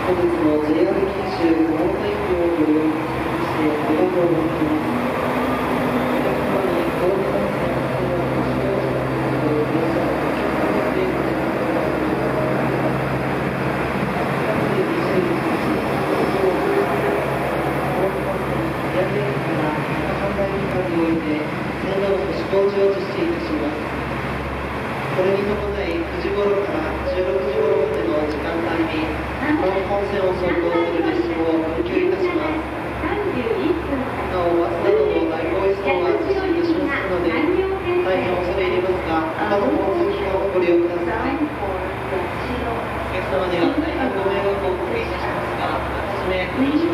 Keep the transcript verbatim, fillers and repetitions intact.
本日も ジェイアール 九州熊本駅をご利用してありがとうございます。お客様にコロナ感染のご使用者の電車をお客様でご利用ください。にがつにじゅういちにち、東京コロナ感染リアル駅から販売期間において線路の保守工事を実施いたします。これに伴いくじ頃からじゅうろくじ頃までの時間帯に本線を走行する列車を運休いたします。なお、バスなどの代行輸送は実施いたしますので、大変恐れ入りますが、他の交通機関をご利用ください。お客様には大変ご迷惑をおかけいたしますが、はじめ